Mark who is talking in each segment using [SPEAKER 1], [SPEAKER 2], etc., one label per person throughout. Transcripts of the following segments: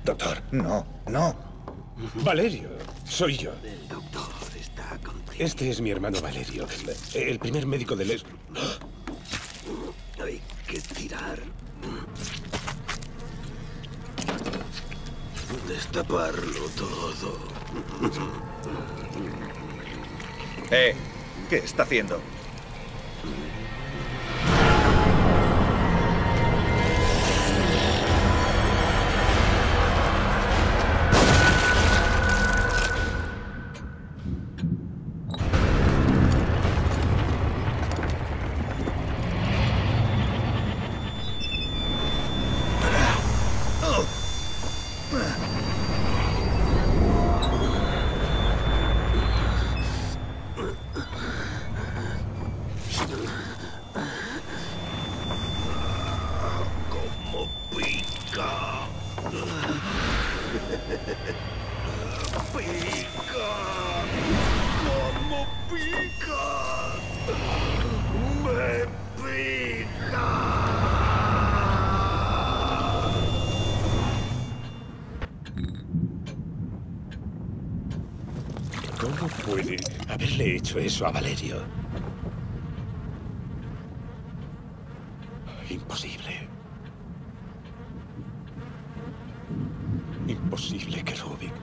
[SPEAKER 1] Doctor, no, no.
[SPEAKER 2] Valerio, soy yo.
[SPEAKER 3] El doctor está contigo.
[SPEAKER 2] Este es mi hermano Valerio, el primer médico del...
[SPEAKER 3] Hay que tirar. Destaparlo todo.
[SPEAKER 1] ¿Qué está haciendo?
[SPEAKER 3] ¡Cómo pica! ¡Pica! ¡Cómo pica! ¡Me pica!
[SPEAKER 2] ¿Cómo puede haberle hecho eso a Valerio? Imposible. Imposible que Rubik...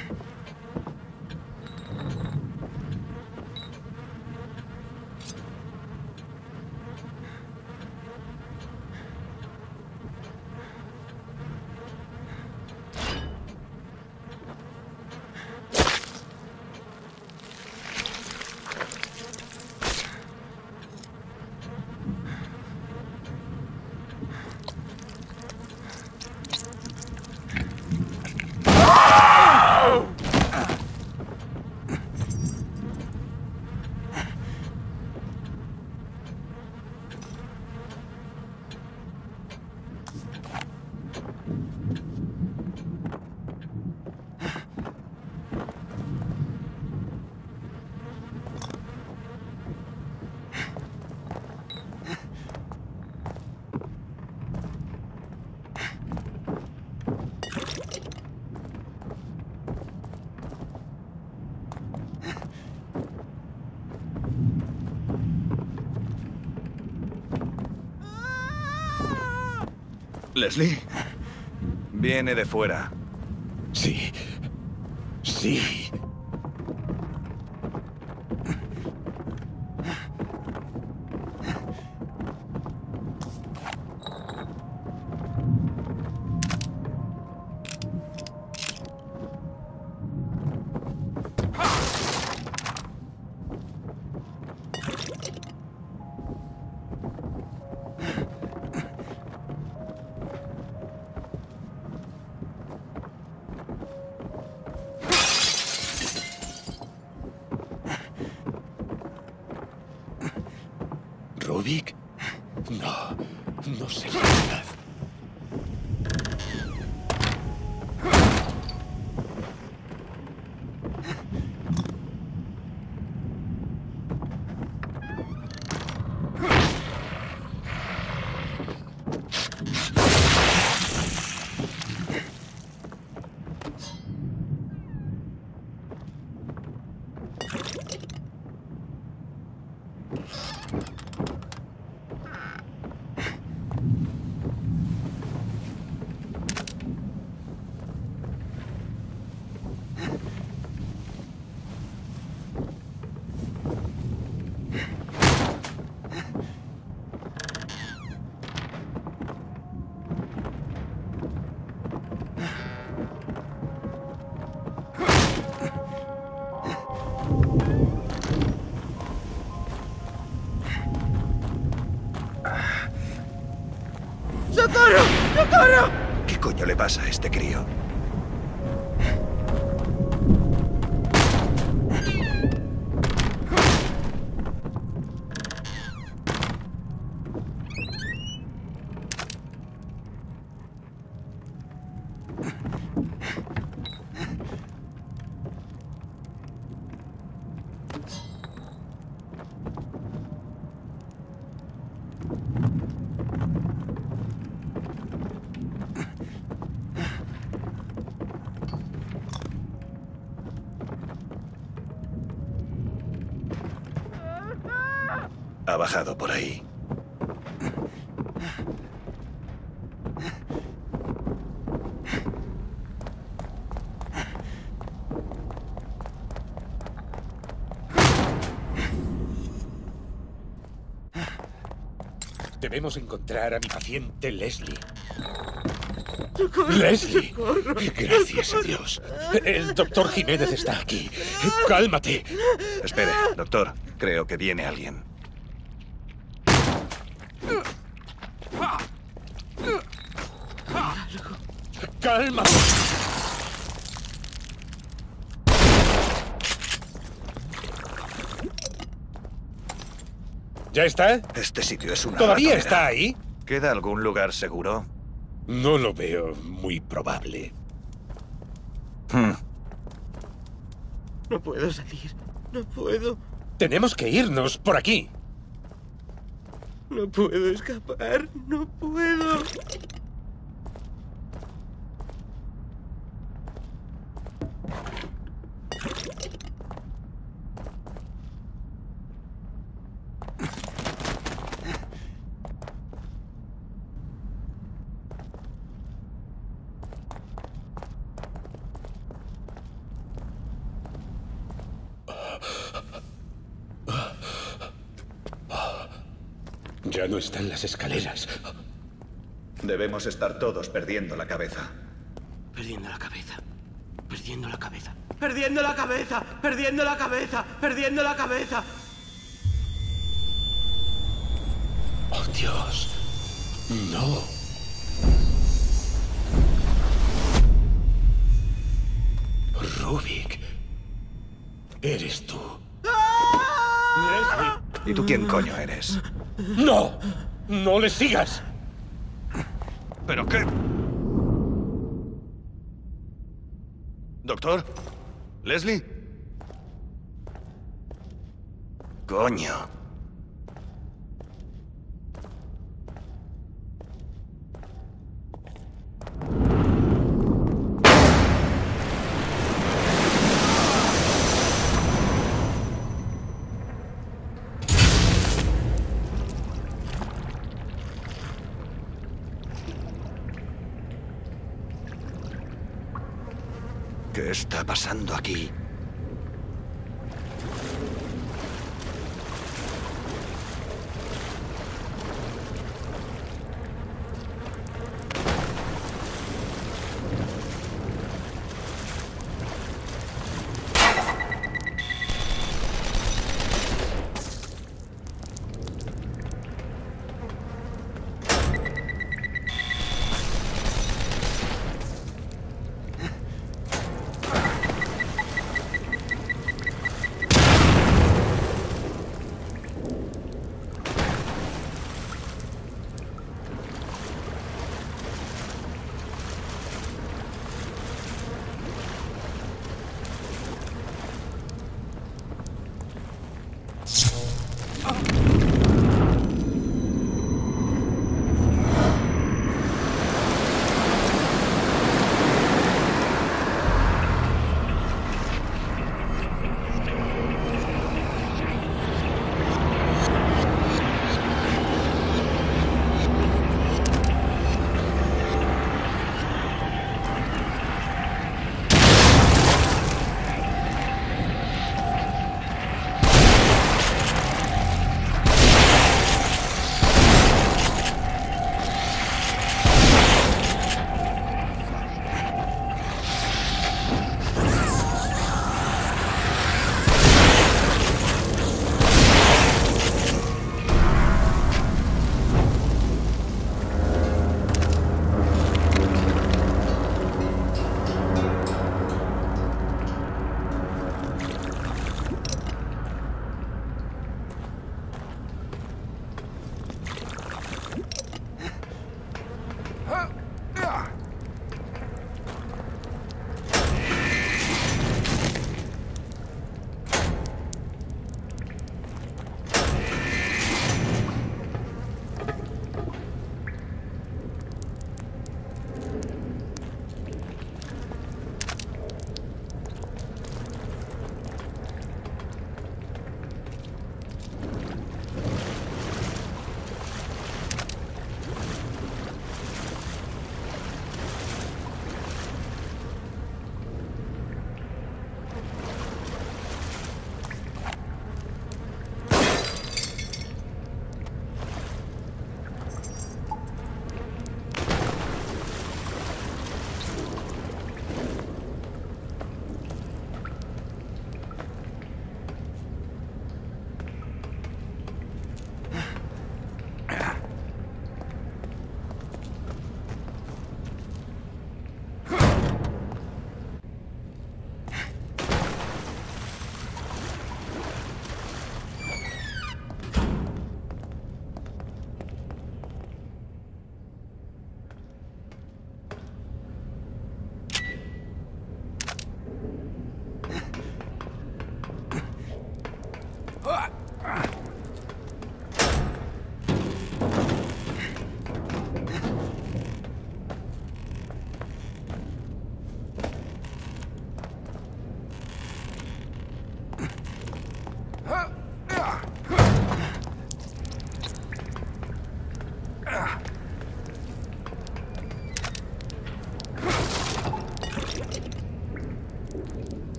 [SPEAKER 1] Leslie. Viene de fuera.
[SPEAKER 2] Sí. Sí. ¿Rubik? No, no sé la verdad.
[SPEAKER 4] ¡Socorro! ¡Socorro!
[SPEAKER 1] ¿Qué coño le pasa a este crío? Ha bajado por ahí.
[SPEAKER 2] Debemos encontrar a mi paciente Leslie.
[SPEAKER 3] ¡Socorro!
[SPEAKER 2] ¡Leslie!
[SPEAKER 3] ¡Socorro!
[SPEAKER 2] Gracias a Dios. El doctor Jiménez está aquí. ¡Cálmate!
[SPEAKER 1] Espere, doctor. Creo que viene alguien.
[SPEAKER 2] ¡Cálmate! ¿Ya está?
[SPEAKER 1] Este sitio es una
[SPEAKER 2] ¿Todavía
[SPEAKER 1] ratonera.
[SPEAKER 2] está ahí?
[SPEAKER 1] ¿Queda algún lugar seguro?
[SPEAKER 2] No lo veo muy probable.
[SPEAKER 3] No puedo salir. No puedo.
[SPEAKER 2] Tenemos que irnos por aquí.
[SPEAKER 3] No puedo escapar. No puedo.
[SPEAKER 2] Ya no están las escaleras.
[SPEAKER 1] Debemos estar todos perdiendo la cabeza.
[SPEAKER 3] Perdiendo la cabeza. Perdiendo la cabeza. Perdiendo la cabeza. Perdiendo la cabeza. Perdiendo la cabeza.
[SPEAKER 2] ¡Oh, Dios! ¡No! Rubik. Eres tú. Leslie.
[SPEAKER 1] ¿Y tú quién coño eres?
[SPEAKER 2] ¡No! ¡No le sigas!
[SPEAKER 1] ¿Pero qué? ¿Doctor? ¿Leslie? Coño. ¿Qué está pasando aquí?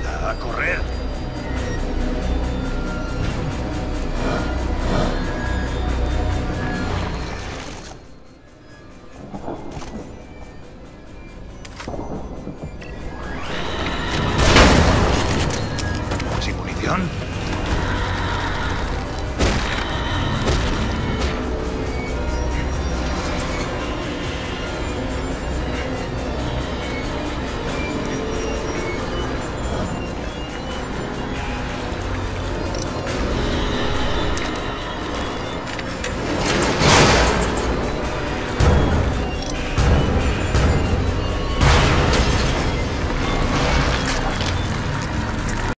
[SPEAKER 4] Anda, a correr.